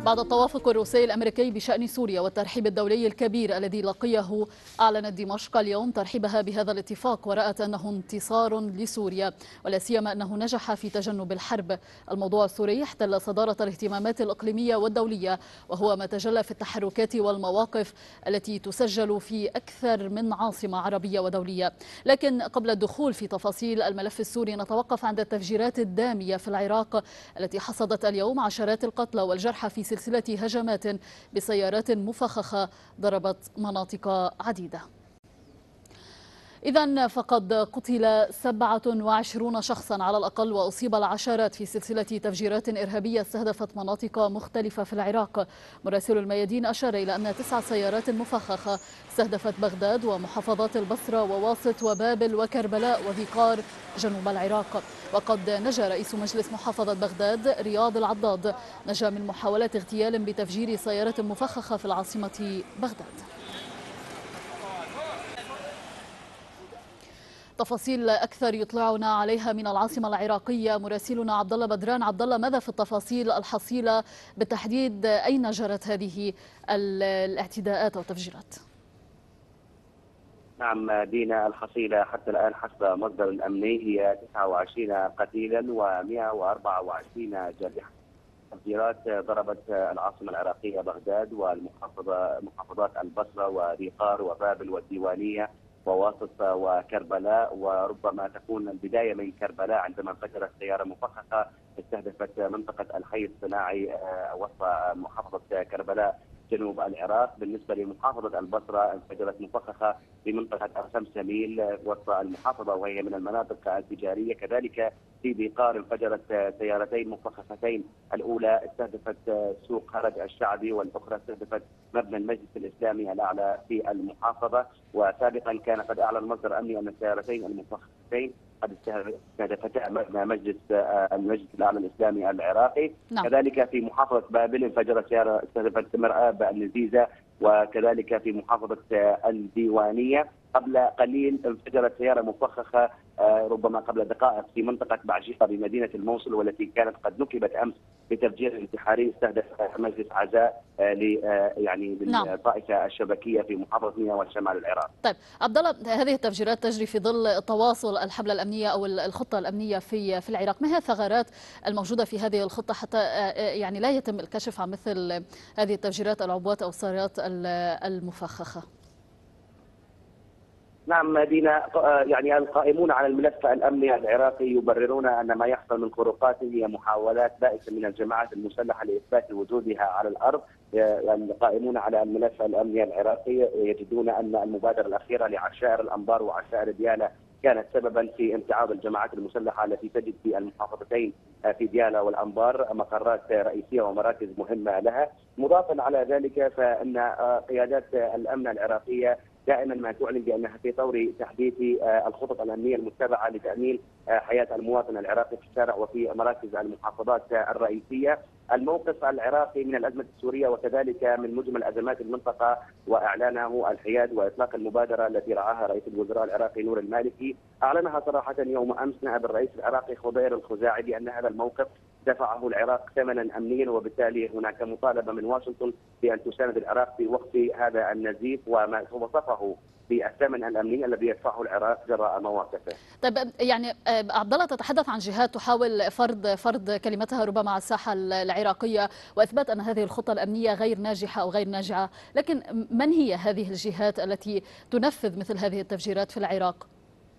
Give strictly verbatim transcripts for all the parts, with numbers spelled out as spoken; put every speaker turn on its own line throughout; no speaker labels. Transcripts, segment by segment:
بعد التوافق الروسي الأمريكي بشأن سوريا والترحيب الدولي الكبير الذي لقيه، أعلنت دمشق اليوم ترحيبها بهذا الاتفاق ورأت أنه انتصار لسوريا، ولا سيما أنه نجح في تجنب الحرب. الموضوع السوري احتل صدارة الاهتمامات الإقليمية والدولية، وهو ما تجلى في التحركات والمواقف التي تسجل في أكثر من عاصمة عربية ودولية. لكن قبل الدخول في تفاصيل الملف السوري نتوقف عند التفجيرات الدامية في العراق التي حصدت اليوم عشرات القتلى والجرحى في سلسلة هجمات بسيارات مفخخة ضربت مناطق عديدة. إذن فقد قتل سبعة وعشرين شخصا على الأقل وأصيب العشرات في سلسلة تفجيرات إرهابية استهدفت مناطق مختلفة في العراق. مراسل الميادين أشار إلى أن تسع سيارات مفخخة استهدفت بغداد ومحافظات البصرة وواسط وبابل وكربلاء وذقار جنوب العراق. وقد نجا رئيس مجلس محافظة بغداد رياض العضاد نجا من محاولة اغتيال بتفجير سيارة مفخخة في العاصمة بغداد. تفاصيل أكثر يطلعنا عليها من العاصمة العراقية مراسلنا عبد الله بدران. عبد الله، ماذا في التفاصيل الحصيلة بالتحديد؟ أين جرت هذه الاعتداءات والتفجيرات؟
نعم دينا، الحصيلة حتى الآن حسب مصدر الأمني هي تسعة وعشرين قتيلا ومئة وأربعة وعشرين جريحا. تفجيرات ضربت العاصمة العراقية بغداد والمحافظة محافظات البصرة وريقار وبابل والديوانية وواسط وكربلاء، وربما تكون البداية من كربلاء عندما انفجرت سيارة مفخخة استهدفت منطقة الحي الصناعي وسط محافظة كربلاء جنوب العراق. بالنسبة لمحافظة البصرة انفجرت مفخخة في منطقة أرسمسميل وسط المحافظة وهي من المناطق التجارية. كذلك في ذقار انفجرت سيارتين مفخختين، الأولى استهدفت سوق هرج الشعبي والأخرى استهدفت مبنى المجلس الإسلامي الأعلى في المحافظة. وسابقا كان قد أعلن مصدر أمني أن السيارتين المفخختين قد استهدفتا مبنى مجلس المجلس الأعلى الإسلامي العراقي. نعم. كذلك في محافظة بابل انفجرت سيارة استهدفت مرآب النزيزة، وكذلك في محافظة الديوانية قبل قليل انفجرت سيارة مفخخة ربما قبل دقائق في منطقة بعجيقة بمدينة الموصل، والتي كانت قد نكبت أمس بتفجير انتحاري استهدف مجلس عزاء ل يعني للطائفة الشبكية في محافظة نيا وشمال العراق.
طيب عبد الله، هذه التفجيرات تجري في ظل تواصل الحملة الأمنية أو الخطة الأمنية في في العراق. ما هي الثغرات الموجودة في هذه الخطة حتى يعني لا يتم الكشف عن مثل هذه التفجيرات العبوات أو السيارات المفخخة؟
نعم دينا، يعني القائمون على الملف الامني العراقي يبررون ان ما يحصل من خروقات هي محاولات بائسه من الجماعات المسلحه لاثبات وجودها على الارض. القائمون على الملف الامني العراقي يجدون ان المبادره الاخيره لعشائر الانبار وعشائر ديالا كانت سببا في امتعاض الجماعات المسلحه التي تجد في المحافظتين في ديالا والانبار مقرات رئيسيه ومراكز مهمه لها. مضافا على ذلك فان قيادات الامن العراقيه دائما ما تعلن بانها في طور تحديث الخطط الامنيه المتبعه لتامين حياه المواطن العراقي في الشارع وفي مراكز المحافظات الرئيسيه. الموقف العراقي من الازمه السوريه وكذلك من مجمل ازمات المنطقه واعلانه الحياد واطلاق المبادره التي رعاها رئيس الوزراء العراقي نور المالكي، اعلنها صراحه يوم امس نائب الرئيس العراقي خضير الخزاعي بان هذا الموقف دفعه العراق ثمنا امنيا، وبالتالي هناك مطالبه من واشنطن بان تساند العراق في وقف هذا النزيف وما وصفه بالثمن الامني الذي يدفعه العراق جراء مواقفه.
طيب يعني عبد الله، تتحدث عن جهات تحاول فرض فرض كلمتها ربما على الساحه العراقيه واثبات ان هذه الخطه الامنيه غير ناجحه او غير ناجعه، لكن من هي هذه الجهات التي تنفذ مثل هذه التفجيرات في العراق؟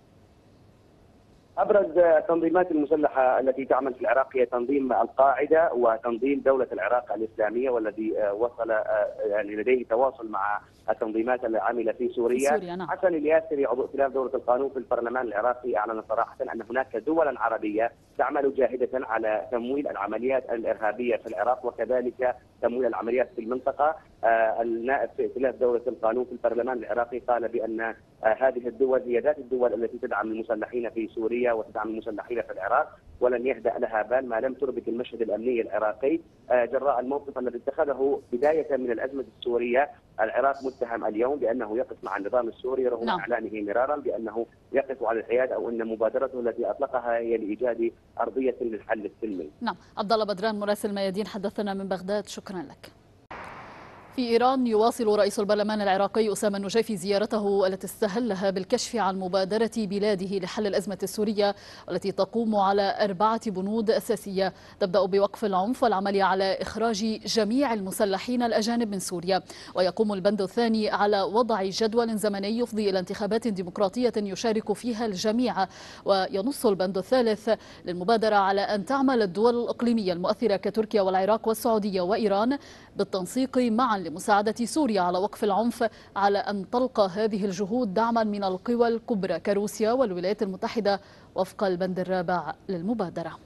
ابرز التنظيمات المسلحه التي تعمل في العراق هي تنظيم القاعده وتنظيم دوله العراق الاسلاميه، والذي وصل يعني لديه تواصل مع التنظيمات العامله في سوريا.
سوريا نعم.
حسن الياسري عضو ائتلاف دوله القانون في البرلمان العراقي اعلن صراحه ان هناك دولا عربيه تعمل جاهده على تمويل العمليات الارهابيه في العراق وكذلك تمويل العمليات في المنطقه. آه النائب في ائتلاف دوله القانون في البرلمان العراقي قال بان آه هذه الدول هي ذات الدول التي تدعم المسلحين في سوريا وتدعم المسلحين في العراق، ولن يهدأ لها بال ما لم تربك المشهد الأمني العراقي جراء الموقف الذي اتخذه بداية من الأزمة السورية. العراق متهم اليوم بأنه يقف مع النظام السوري رغم نعم. إعلانه مرارا بأنه يقف على الحياد، أو أن مبادرته التي أطلقها هي لإيجاد أرضية للحل السلمي.
نعم، عبد الله بدران مراسل ميادين حدثنا من بغداد، شكرا لك. في إيران يواصل رئيس البرلمان العراقي أسامة النجيفي زيارته التي استهلها بالكشف عن مبادرة بلاده لحل الأزمة السورية، والتي تقوم على أربعة بنود أساسية تبدأ بوقف العنف والعمل على إخراج جميع المسلحين الأجانب من سوريا، ويقوم البند الثاني على وضع جدول زمني يفضي إلى انتخابات ديمقراطية يشارك فيها الجميع، وينص البند الثالث للمبادرة على أن تعمل الدول الإقليمية المؤثرة كتركيا والعراق والسعودية وإيران بالتنسيق معا لمساعدة سوريا على وقف العنف، على أن تلقى هذه الجهود دعما من القوى الكبرى كروسيا والولايات المتحدة وفق البند الرابع للمبادرة.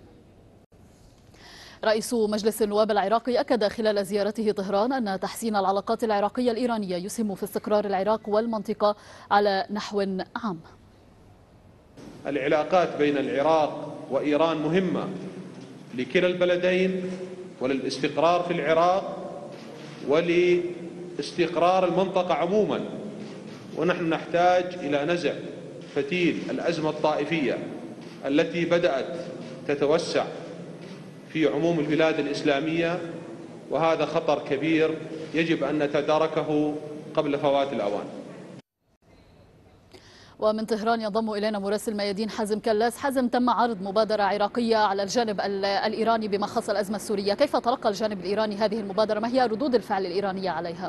رئيس مجلس النواب العراقي أكد خلال زيارته طهران أن تحسين العلاقات العراقية الإيرانية يسهم في استقرار العراق والمنطقة على نحو عام.
العلاقات بين العراق وإيران مهمة لكلا البلدين وللاستقرار في العراق ولاستقرار المنطقة عموما، ونحن نحتاج إلى نزع فتيل الأزمة الطائفية التي بدأت تتوسع في عموم البلاد الإسلامية، وهذا خطر كبير يجب أن نتداركه قبل فوات الأوان.
ومن طهران ينضم إلينا مراسل ميادين حازم كلاس. حازم، تم عرض مبادرة عراقية على الجانب الإيراني بما خص الأزمة السورية، كيف تلقى الجانب الإيراني هذه المبادرة؟ ما هي ردود الفعل الإيرانية عليها؟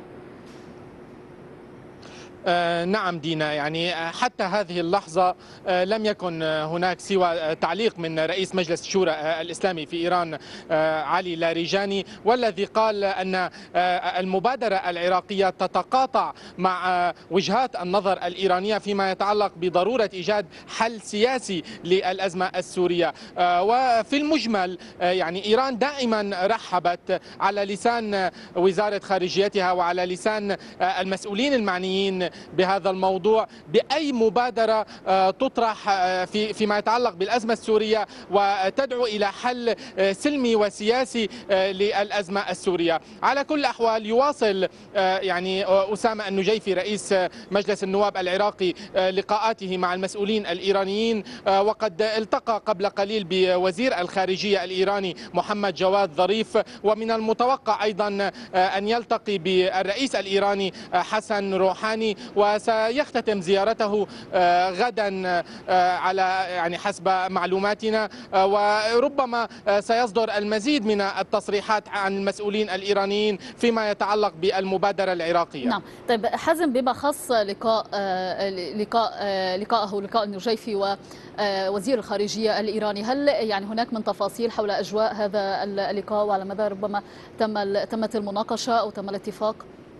آه نعم دينا، يعني حتى هذه اللحظة آه لم يكن هناك سوى تعليق من رئيس مجلس الشورى آه الإسلامي في إيران آه علي لاریجانی، والذي قال أن آه المبادرة العراقية تتقاطع مع آه وجهات النظر الإيرانية فيما يتعلق بضرورة إيجاد حل سياسي للأزمة السورية. آه وفي المجمل آه يعني إيران دائما رحبت على لسان وزارة خارجيتها وعلى لسان آه المسؤولين المعنيين بهذا الموضوع بأي مبادرة تطرح في فيما يتعلق بالأزمة السورية وتدعو إلى حل سلمي وسياسي للأزمة السورية. على كل الأحوال يواصل يعني أسامة النجيفي رئيس مجلس النواب العراقي لقاءاته مع المسؤولين الإيرانيين، وقد التقى قبل قليل بوزير الخارجية الإيراني محمد جواد ظريف، ومن المتوقع أيضا أن يلتقي بالرئيس الإيراني حسن روحاني، وسيختتم زيارته غدا على يعني حسب معلوماتنا، وربما سيصدر المزيد من التصريحات عن المسؤولين الإيرانيين فيما يتعلق بالمبادرة العراقية.
نعم، طيب حازم، بما خص لقاء لقاء لقائه لقاء النجيفي ووزير الخارجية الإيراني، هل يعني هناك من تفاصيل حول أجواء هذا اللقاء وعلى مدى ربما تم تمت المناقشة أو تم الاتفاق؟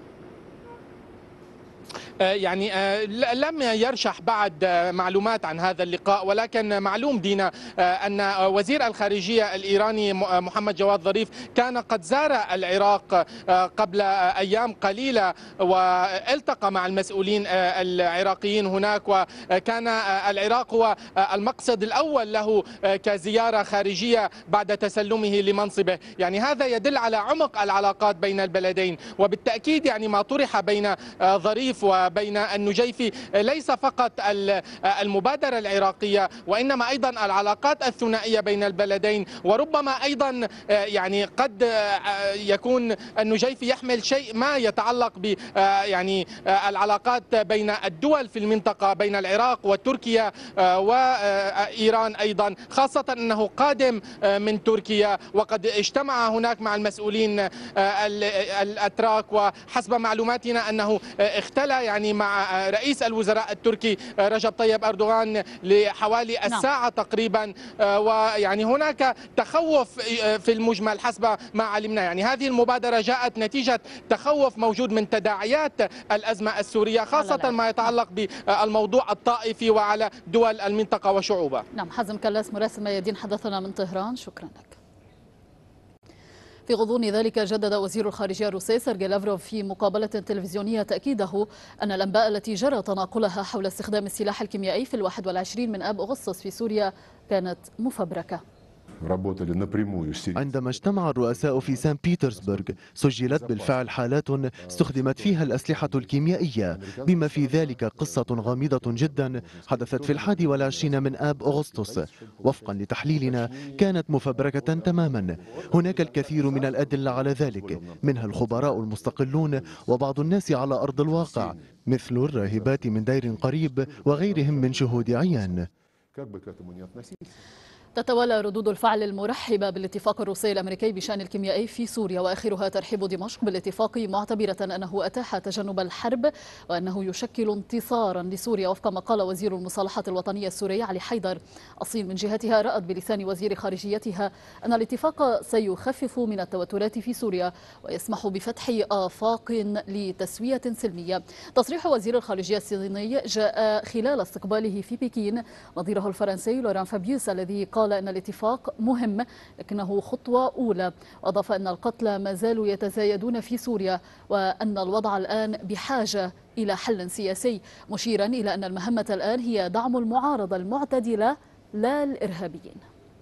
يعني لم يرشح بعد معلومات عن هذا اللقاء، ولكن معلوم دينا أن وزير الخارجية الإيراني محمد جواد ظريف كان قد زار العراق قبل أيام قليلة والتقى مع المسؤولين العراقيين هناك، وكان العراق هو المقصد الأول له كزيارة خارجية بعد تسلمه لمنصبه. يعني هذا يدل على عمق العلاقات بين البلدين، وبالتأكيد يعني ما طرح بين ظريف وبين النجيفي ليس فقط المبادرة العراقية، وإنما أيضا العلاقات الثنائية بين البلدين، وربما أيضا يعني قد يكون النجيفي يحمل شيء ما يتعلق ب يعني العلاقات بين الدول في المنطقة بين العراق وتركيا وإيران أيضا، خاصة أنه قادم من تركيا وقد اجتمع هناك مع المسؤولين الأتراك، وحسب معلوماتنا أنه اختلى يعني مع رئيس الوزراء التركي رجب طيب أردوغان لحوالي الساعة تقريبا، ويعني هناك تخوف في المجمل حسب ما علمنا. يعني هذه المبادرة جاءت نتيجة تخوف موجود من تداعيات الأزمة السورية، خاصة ما يتعلق بالموضوع الطائفي وعلى دول المنطقة وشعوبها.
نعم، حازم كلاس مراسل ميادين حدثنا من طهران، شكرا لك. في غضون ذلك جدد وزير الخارجية الروسي سيرجي لافروف في مقابلة تلفزيونية تأكيده أن الأنباء التي جرى تناقلها حول استخدام السلاح الكيميائي في الواحد والعشرين من آب أغسطس في سوريا كانت مفبركة.
عندما اجتمع الرؤساء في سان بيترسبرغ سجلت بالفعل حالات استخدمت فيها الأسلحة الكيميائية، بما في ذلك قصة غامضة جدا حدثت في الحادي والعشرين من آب أغسطس. وفقا لتحليلنا كانت مفبركة تماما. هناك الكثير من الأدلة على ذلك، منها الخبراء المستقلون وبعض الناس على أرض الواقع مثل الراهبات من دير قريب وغيرهم من شهود عيان.
تتوالى ردود الفعل المرحبة بالاتفاق الروسي الأمريكي بشأن الكيميائي في سوريا، وآخرها ترحيب دمشق بالاتفاق معتبرة أنه أتاح تجنب الحرب وأنه يشكل انتصارا لسوريا، وفق ما قال وزير المصالحة الوطنية السوري علي حيدر. الصين من جهتها رأت بلسان وزير خارجيتها أن الاتفاق سيخفف من التوترات في سوريا ويسمح بفتح آفاق لتسوية سلمية. تصريح وزير الخارجية الصيني جاء خلال استقباله في بكين نظيره الفرنسي لوران فابيوس الذي قال قال أن الاتفاق مهم لكنه خطوة أولى، وأضاف أن القتلى ما زالوا يتزايدون في سوريا وأن الوضع الآن بحاجة إلى حل سياسي، مشيرا إلى أن المهمة الآن هي دعم المعارضة المعتدلة لا الإرهابيين.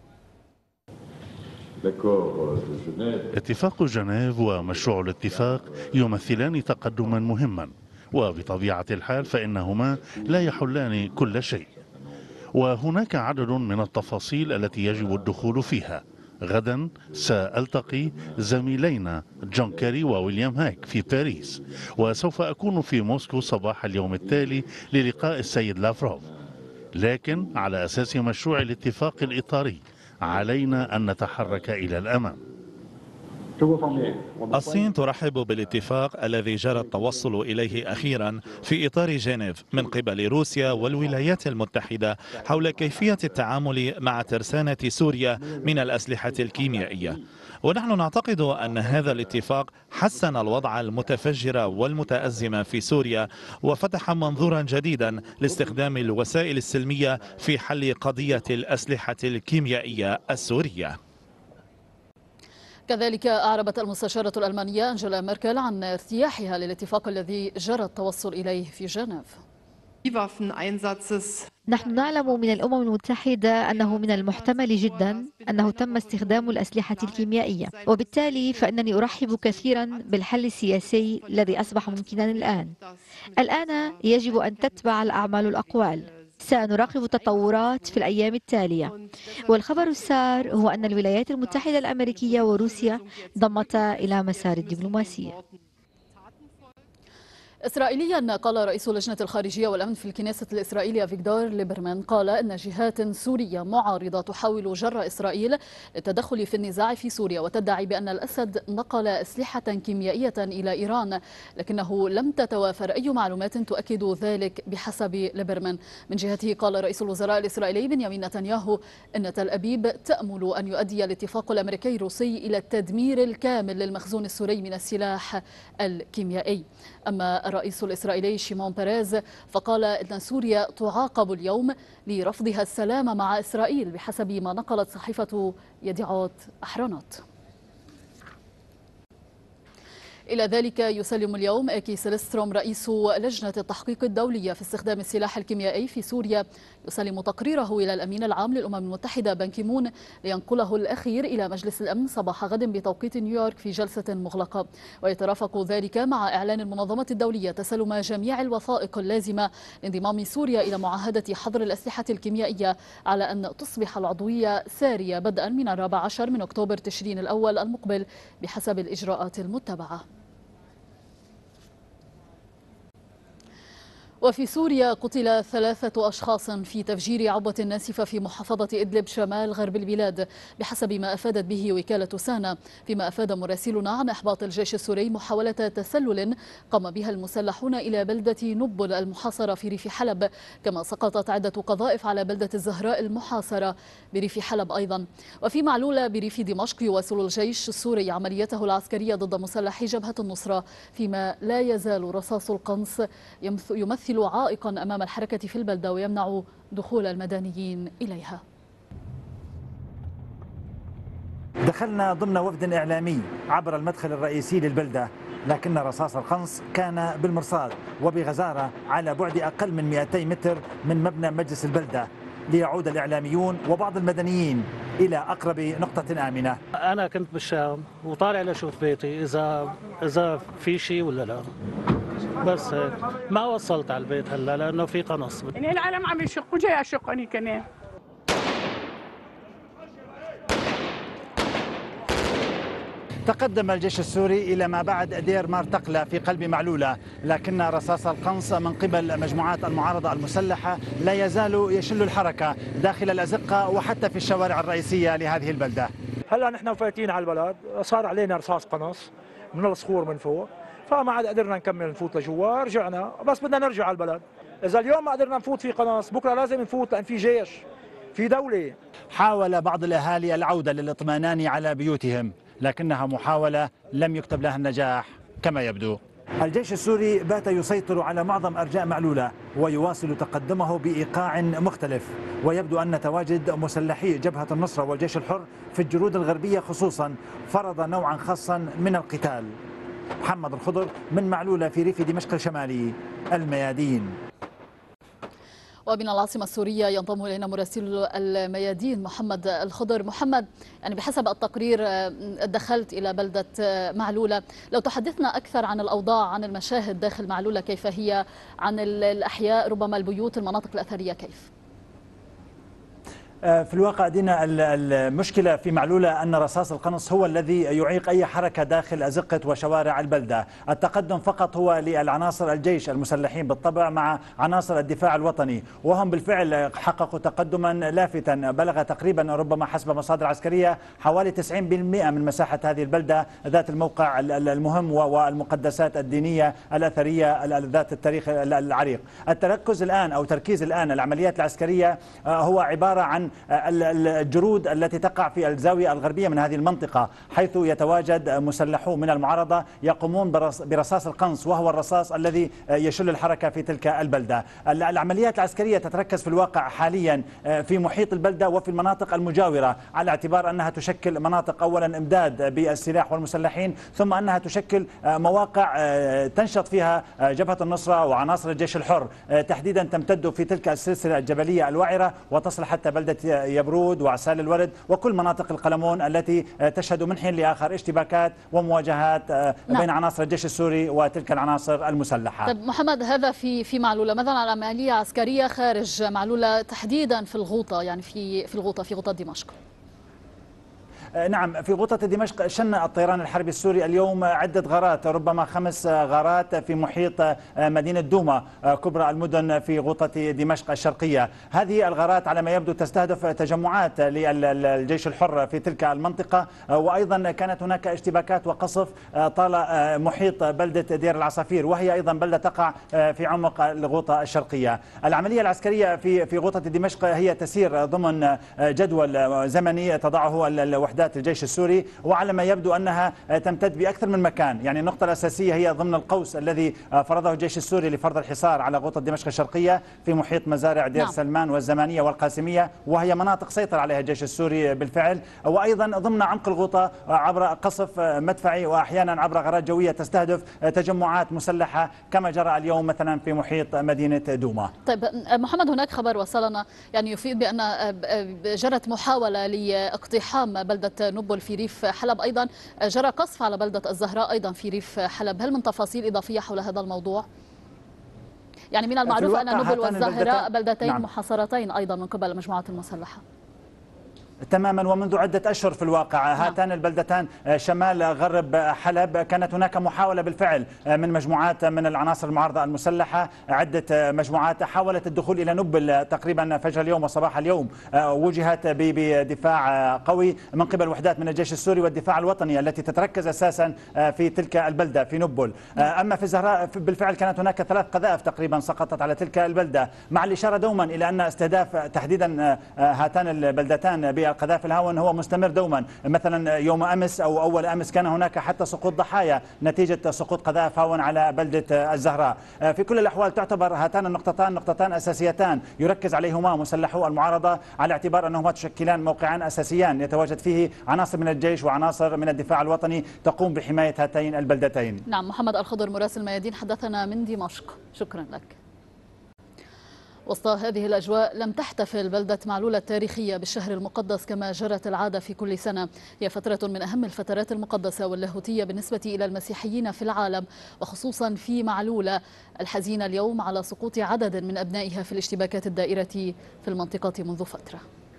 اتفاق جنيف ومشروع الاتفاق يمثلان تقدما مهما، وبطبيعة الحال فإنهما لا يحلان كل شيء، وهناك عدد من التفاصيل التي يجب الدخول فيها. غدا سألتقي زميلينا جون كيري وويليام هاك في باريس، وسوف أكون في موسكو صباح اليوم التالي للقاء السيد لافروف. لكن على أساس مشروع الاتفاق الإطاري علينا أن نتحرك إلى الأمام.
الصين ترحب بالاتفاق الذي جرى التوصل إليه أخيرا في إطار جنيف من قبل روسيا والولايات المتحدة حول كيفية التعامل مع ترسانة سوريا من الأسلحة الكيميائية. ونحن نعتقد أن هذا الاتفاق حسن الوضع المتفجر والمتأزم في سوريا وفتح منظورا جديدا لاستخدام الوسائل السلمية في حل قضية الأسلحة الكيميائية السورية.
كذلك أعربت المستشارة الألمانية أنجيلا ميركل عن ارتياحها للاتفاق الذي جرى التوصل إليه في جنيف.
نحن نعلم من الأمم المتحدة أنه من المحتمل جدا أنه تم استخدام الأسلحة الكيميائية، وبالتالي فإنني أرحب كثيرا بالحل السياسي الذي أصبح ممكنا الآن. الآن يجب أن تتبع الأعمال الأقوال. سنراقب التطورات في الأيام التالية، والخبر السار هو أن الولايات المتحدة الأمريكية وروسيا انضمتا إلى مسار الدبلوماسية.
إسرائيليا قال رئيس لجنة الخارجية والأمن في الكنيسة الإسرائيلية فيكتور ليبرمان قال أن جهات سورية معارضة تحاول جر إسرائيل للتدخل في النزاع في سوريا وتدعي بأن الأسد نقل أسلحة كيميائية إلى إيران، لكنه لم تتوافر أي معلومات تؤكد ذلك بحسب ليبرمان. من جهته قال رئيس الوزراء الإسرائيلي بنيامين نتنياهو أن تل أبيب تأمل أن يؤدي الاتفاق الأمريكي الروسي إلى التدمير الكامل للمخزون السوري من السلاح الكيميائي. أما الرئيس الإسرائيلي شيمون بيريز فقال إن سوريا تعاقب اليوم لرفضها السلام مع إسرائيل بحسب ما نقلت صحيفة يديعوت أحرنوت. إلى ذلك يسلم اليوم إيكي سيلستروم رئيس لجنة التحقيق الدولية في استخدام السلاح الكيميائي في سوريا يسلم تقريره إلى الأمين العام للأمم المتحدة بان كي مون لينقله الأخير إلى مجلس الأمن صباح غد بتوقيت نيويورك في جلسة مغلقة، ويترافق ذلك مع إعلان المنظمة الدولية تسلم جميع الوثائق اللازمة لانضمام سوريا إلى معاهدة حظر الأسلحة الكيميائية على أن تصبح العضوية سارية بدءا من الرابع عشر من أكتوبر تشرين الأول المقبل بحسب الإجراءات المتبعة. وفي سوريا قتل ثلاثة أشخاص في تفجير عبوة ناسفة في محافظة إدلب شمال غرب البلاد بحسب ما أفادت به وكالة سانا، فيما أفاد مراسلنا عن إحباط الجيش السوري محاولة تسلل قام بها المسلحون إلى بلدة نبل المحاصرة في ريف حلب، كما سقطت عدة قذائف على بلدة الزهراء المحاصرة بريف حلب أيضا. وفي معلولة بريف دمشق يواصل الجيش السوري عمليته العسكرية ضد مسلحي جبهة النصرة، فيما لا يزال رصاص القنص يمثل عائقا أمام الحركة في البلدة ويمنع دخول المدنيين إليها.
دخلنا ضمن وفد إعلامي عبر المدخل الرئيسي للبلدة، لكن رصاص القنص كان بالمرصاد وبغزارة على بعد أقل من مئتي متر من مبنى مجلس البلدة. ليعود الإعلاميون وبعض المدنيين إلى أقرب نقطة آمنة.
أنا كنت بالشام وطالع لأشوف بيتي إذا إذا في شيء ولا لا، بس هيك. ما وصلت على البيت هلا لأنه في قنص.
يعني العالم عم يشق وجاي أشق أنا كمان.
تقدم الجيش السوري إلى ما بعد دير مارتقلة في قلب معلولة، لكن رصاص القنص من قبل مجموعات المعارضة المسلحة لا يزال يشل الحركة داخل الأزقة وحتى في الشوارع الرئيسية لهذه البلدة.
هلا نحن فايتين على البلد، صار علينا رصاص قنص من الصخور من فوق، فما عاد قدرنا نكمل نفوت لجوا، رجعنا بس بدنا نرجع على البلد. إذا اليوم ما قدرنا نفوت في قنص بكرة لازم نفوت لأن في جيش في دولة.
حاول بعض الأهالي العودة للاطمئنان على بيوتهم، لكنها محاولة لم يكتب لها النجاح كما يبدو. الجيش السوري بات يسيطر على معظم أرجاء معلولة ويواصل تقدمه بإيقاع مختلف، ويبدو أن تواجد مسلحي جبهة النصرة والجيش الحر في الجنود الغربية خصوصا فرض نوعا خاصا من القتال. محمد الخضر من معلولة في ريف دمشق الشمالي، الميادين.
ومن العاصمة السورية ينضم إلينا مراسل الميادين محمد الخضر. محمد، يعني بحسب التقرير دخلت إلى بلدة معلولة، لو تحدثنا أكثر عن الأوضاع، عن المشاهد داخل معلولة كيف هي، عن الأحياء، ربما البيوت، المناطق الأثرية كيف؟
في الواقع دينا المشكلة في معلولة أن رصاص القنص هو الذي يعيق أي حركة داخل أزقة وشوارع البلدة. التقدم فقط هو للعناصر الجيش المسلحين بالطبع مع عناصر الدفاع الوطني، وهم بالفعل حققوا تقدما لافتا بلغ تقريبا ربما حسب مصادر عسكرية حوالي تسعين بالمئة من مساحة هذه البلدة ذات الموقع المهم والمقدسات الدينية الأثرية ذات التاريخ العريق. التركز الآن أو تركيز الآن العمليات العسكرية هو عبارة عن الجرود التي تقع في الزاوية الغربية من هذه المنطقة، حيث يتواجد مسلحون من المعارضة يقومون برصاص القنص، وهو الرصاص الذي يشل الحركة في تلك البلدة. العمليات العسكرية تتركز في الواقع حاليا في محيط البلدة وفي المناطق المجاورة، على اعتبار أنها تشكل مناطق أولا إمداد بالسلاح والمسلحين، ثم أنها تشكل مواقع تنشط فيها جبهة النصرة وعناصر الجيش الحر، تحديدا تمتد في تلك السلسلة الجبلية الوعرة وتصل حتى بلدة يبرود وعسال الورد وكل مناطق القلمون التي تشهد من حين لآخر اشتباكات ومواجهات بين نعم. عناصر الجيش السوري وتلك العناصر المسلحة.
طيب محمد، هذا في في معلولة، ماذا عن عملية عسكرية خارج معلولة تحديدا في الغوطة، يعني في في الغوطة في غوطة دمشق؟
نعم، في غوطة دمشق شن الطيران الحربي السوري اليوم عدة غارات، ربما خمس غارات في محيط مدينة دوما كبرى المدن في غوطة دمشق الشرقية. هذه الغارات على ما يبدو تستهدف تجمعات للجيش الحر في تلك المنطقة، وأيضا كانت هناك اشتباكات وقصف طال محيط بلدة دير العصافير، وهي أيضا بلدة تقع في عمق الغوطة الشرقية. العملية العسكرية في في غوطة دمشق هي تسير ضمن جدول زمني تضعه الوحدات الجيش السوري، وعلى ما يبدو أنها تمتد بأكثر من مكان. يعني النقطة الأساسية هي ضمن القوس الذي فرضه الجيش السوري لفرض الحصار على غوطة دمشق الشرقية في محيط مزارع دير نعم. سلمان والزمانية والقاسمية، وهي مناطق سيطر عليها الجيش السوري بالفعل، وأيضا ضمن عمق الغوطة عبر قصف مدفعي وأحيانا عبر غارات جوية تستهدف تجمعات مسلحة كما جرى اليوم مثلا في محيط مدينة دوما.
طيب محمد، هناك خبر وصلنا يعني يفيد بأن جرت محاولة لاقتحام بلدة نبل في ريف حلب، أيضا جرى قصف على بلدة الزهراء أيضا في ريف حلب. هل من تفاصيل إضافية حول هذا الموضوع؟ يعني من المعروف أن نبل والزهراء بلدتين نعم. محاصرتين أيضا من قبل المجموعات المسلحة.
تماما، ومنذ عدة أشهر في الواقع. هاتان البلدتان شمال غرب حلب كانت هناك محاولة بالفعل من مجموعات من العناصر المعارضة المسلحة، عدة مجموعات حاولت الدخول إلى نبل تقريبا فجر اليوم وصباح اليوم، وجهت بدفاع قوي من قبل وحدات من الجيش السوري والدفاع الوطني التي تتركز أساسا في تلك البلدة في نبل. أما في الزهراء بالفعل كانت هناك ثلاث قذائف تقريبا سقطت على تلك البلدة، مع الإشارة دوما إلى أن استهداف تحديدا هاتان البلدتان بالقذائف الهاون هو مستمر دوما. مثلا يوم أمس أو أول أمس كان هناك حتى سقوط ضحايا نتيجة سقوط قذائف هاون على بلدة الزهراء. في كل الأحوال تعتبر هاتان النقطتان نقطتان أساسيتان يركز عليهما مسلحو المعارضة، على اعتبار أنهما تشكلان موقعان أساسيان يتواجد فيه عناصر من الجيش وعناصر من الدفاع الوطني تقوم بحماية هاتين البلدتين.
نعم، محمد الخضر مراسل الميادين حدثنا من دمشق، شكرا لك. وسط هذه الأجواء لم تحتفل بلدة معلولة التاريخية بالشهر المقدس كما جرت العادة في كل سنة. هي فترة من أهم الفترات المقدسة واللاهوتية بالنسبة إلى المسيحيين في العالم، وخصوصا في معلولة الحزينة اليوم على سقوط عدد من أبنائها في الاشتباكات الدائرة في المنطقة منذ فترة.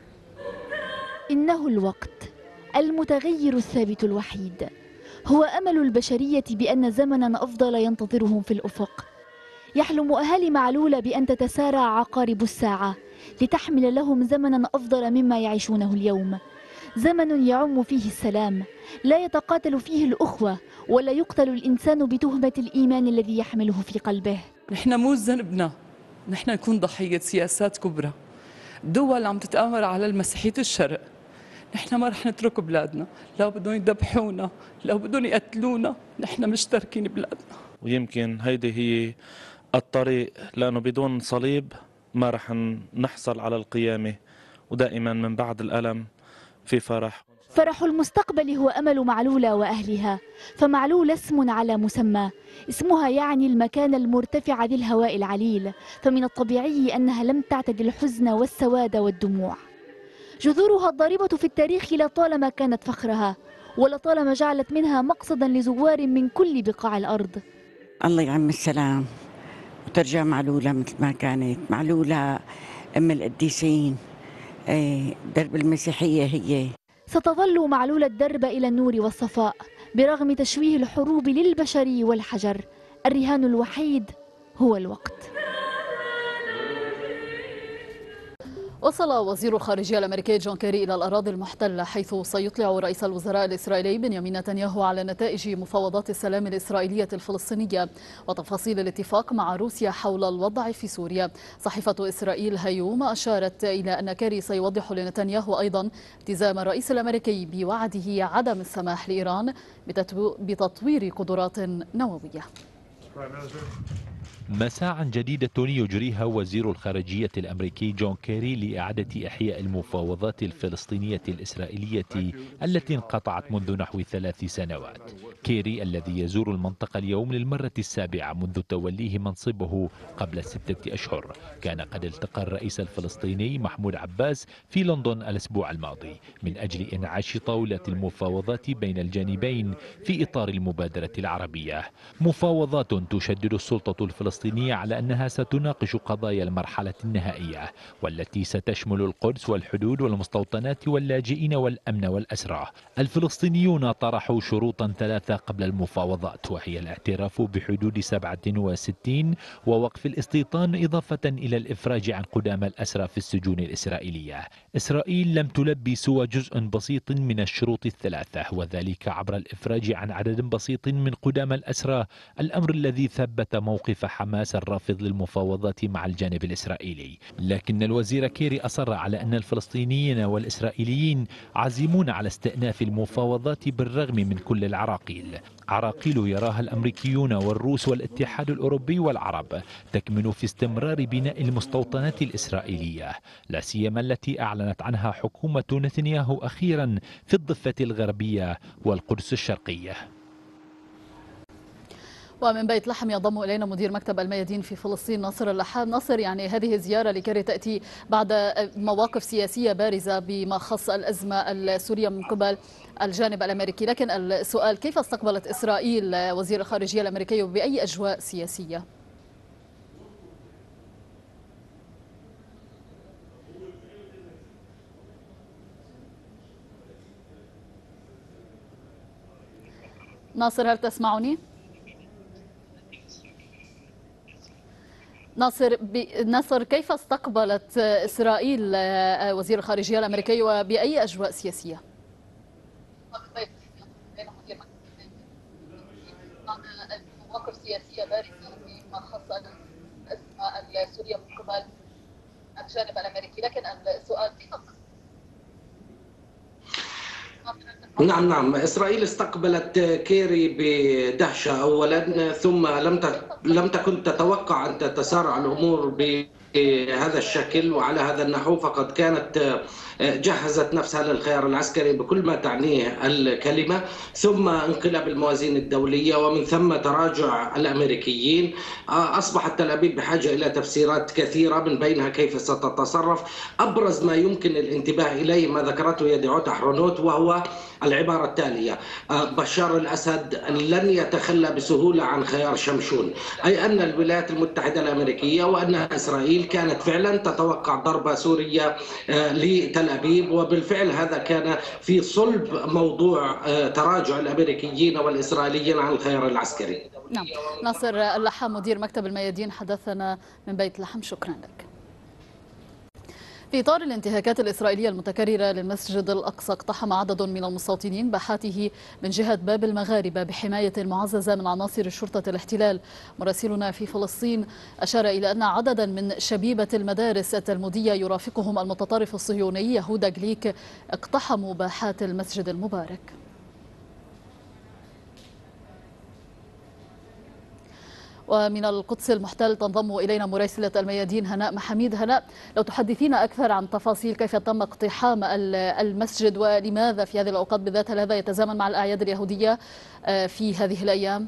إنه الوقت المتغير الثابت الوحيد، هو أمل البشرية بأن زمنا أفضل ينتظرهم في الأفق. يحلم أهالي معلولة بأن تتسارع عقارب الساعة لتحمل لهم زمنا أفضل مما يعيشونه اليوم، زمن يعم فيه السلام، لا يتقاتل فيه الأخوة ولا يقتل الإنسان بتهمة الإيمان الذي يحمله في قلبه.
نحن مو ذنبنا نحن نكون ضحية سياسات كبرى، دول عم تتآمر على المسيحية الشرق. نحن ما رح نترك بلادنا، لو بدهم يذبحونا لو بدهم يقتلونا، نحن مشتركين بلادنا.
ويمكن هيدي هي الطريق، لأنه بدون صليب ما رح نحصل على القيامة، ودائما من بعد الألم في فرح.
فرح المستقبل هو أمل معلولة وأهلها، فمعلولة اسم على مسمى، اسمها يعني المكان المرتفع ذي الهواء العليل، فمن الطبيعي أنها لم تعتد الحزن والسواد والدموع. جذورها الضاربة في التاريخ لطالما كانت فخرها، ولطالما جعلت منها مقصدا لزوار من كل بقاع الأرض.
الله يعم السلام وترجع معلولة مثل ما كانت. معلولة أم القديسين، درب المسيحية هي.
ستظل معلولة الدرب إلى النور والصفاء برغم تشويه الحروب للبشر والحجر. الرهان الوحيد هو الوقت.
وصل وزير الخارجية الأمريكي جون كيري إلى الأراضي المحتلة، حيث سيطلع رئيس الوزراء الإسرائيلي بنيامين نتنياهو على نتائج مفاوضات السلام الإسرائيلية الفلسطينية وتفاصيل الاتفاق مع روسيا حول الوضع في سوريا. صحيفة إسرائيل هيوم أشارت إلى أن كيري سيوضح لنتنياهو أيضا التزام الرئيس الأمريكي بوعده عدم السماح لإيران بتطوير قدرات نووية.
مساعٍ جديدة يجريها وزير الخارجية الأمريكي جون كيري لإعادة إحياء المفاوضات الفلسطينية الإسرائيلية التي انقطعت منذ نحو ثلاث سنوات. كيري الذي يزور المنطقة اليوم للمرة السابعة منذ توليه منصبه قبل ستة أشهر، كان قد التقى الرئيس الفلسطيني محمود عباس في لندن الأسبوع الماضي من أجل إنعاش طاولة المفاوضات بين الجانبين في إطار المبادرة العربية. مفاوضات تشدد السلطة الفلسطينية على أنها ستناقش قضايا المرحلة النهائية والتي ستشمل القدس والحدود والمستوطنات واللاجئين والأمن والأسرى. الفلسطينيون طرحوا شروطا ثلاثة قبل المفاوضات، وهي الاعتراف بحدود سبعة وستين ووقف الاستيطان إضافة إلى الإفراج عن قدامى الأسرى في السجون الإسرائيلية. إسرائيل لم تلبي سوى جزء بسيط من الشروط الثلاثة، وذلك عبر الإفراج عن عدد بسيط من قدامى الأسرى، الأمر الذي ثبت موقف حماس الرافض للمفاوضات مع الجانب الإسرائيلي. لكن الوزير كيري أصر على أن الفلسطينيين والإسرائيليين عازمون على استئناف المفاوضات بالرغم من كل العراقيل، عراقيل يراها الأمريكيون والروس والاتحاد الأوروبي والعرب تكمن في استمرار بناء المستوطنات الإسرائيلية، لا سيما التي أعلنت عنها حكومة نتنياهو أخيرا في الضفة الغربية والقدس الشرقية.
ومن بيت لحم ينضم إلينا مدير مكتب الميادين في فلسطين ناصر اللحام. ناصر، يعني هذه الزيارة لكيري تأتي بعد مواقف سياسية بارزة بما خص الأزمة السورية من قبل الجانب الأمريكي، لكن السؤال كيف استقبلت إسرائيل وزير الخارجية الأمريكي وبأي أجواء سياسية؟ ناصر، هل تسمعني؟ ناصر ب... ناصر كيف استقبلت إسرائيل وزير الخارجية الأمريكي وبأي أجواء سياسية؟ مواقف سياسية بارزة فيما خص الأزمة السورية من قبل الجانب الأمريكي، لكن السؤال كيف
نعم نعم إسرائيل استقبلت كيري بدهشة أولا، ثم لم لم تكن تتوقع أن تتسارع الأمور بهذا الشكل وعلى هذا النحو، فقد كانت جهزت نفسها للخيار العسكري بكل ما تعنيه الكلمة، ثم انقلاب الموازين الدولية، ومن ثم تراجع الأمريكيين. أصبحت تل أبيب بحاجة إلى تفسيرات كثيرة، من بينها كيف ستتصرف. أبرز ما يمكن الانتباه إليه ما ذكرته يدعوت أحرونوت، وهو العبارة التالية: بشار الأسد لن يتخلى بسهولة عن خيار شمشون، أي أن الولايات المتحدة الأمريكية وأن إسرائيل كانت فعلا تتوقع ضربة سورية لتل أبيب، وبالفعل هذا كان في صلب موضوع تراجع الأمريكيين والإسرائيليين عن الخيار العسكري.
نعم، ناصر اللحام مدير مكتب الميادين حدثنا من بيت لحم، شكرا لك. في إطار الانتهاكات الإسرائيلية المتكررة للمسجد الأقصى، اقتحم عدد من المستوطنين باحاته من جهة باب المغاربة بحماية معززة من عناصر شرطة الاحتلال. مراسلنا في فلسطين أشار إلى أن عددا من شبيبة المدارس التلمودية يرافقهم المتطرف الصهيوني يهودا جليك اقتحموا باحات المسجد المبارك. ومن القدس المحتل تنضم إلينا مراسلة الميادين هناء محميد. هناء، لو تحدثينا أكثر عن تفاصيل كيف تم اقتحام المسجد، ولماذا في هذه الأوقات بالذات، هل هذا يتزامن مع الأعياد اليهودية في هذه الأيام؟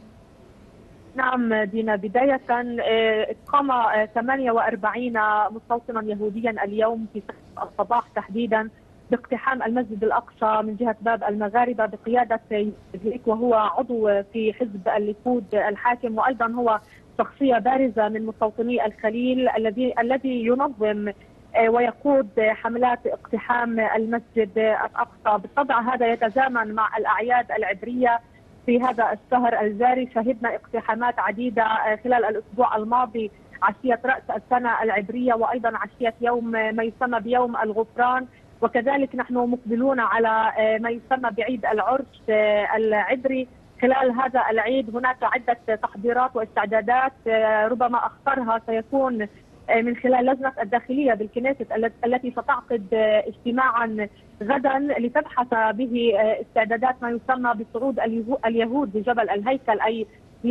نعم دينا، بداية قام ثمانية وأربعين مستوطنا يهوديا اليوم في الصباح تحديدا باقتحام المسجد الأقصى من جهة باب المغاربة بقيادة جليك، وهو عضو في حزب الليكود الحاكم، وأيضا هو شخصية بارزة من مستوطني الخليل الذي الذي ينظم ويقود حملات اقتحام المسجد الأقصى. بالطبع هذا يتزامن مع الأعياد العبرية في هذا الشهر الجاري. شهدنا اقتحامات عديدة خلال الأسبوع الماضي، عشية رأس السنة العبرية، وأيضا عشية يوم ما يسمى بيوم الغفران، وكذلك نحن مقبلون على ما يسمى بعيد العرش العبري. خلال هذا العيد هناك عدة تحضيرات واستعدادات، ربما أخطرها سيكون من خلال لجنة الداخلية بالكنيست التي ستعقد اجتماعا غدا لتبحث به استعدادات ما يسمى بصعود اليهود لجبل الهيكل، أي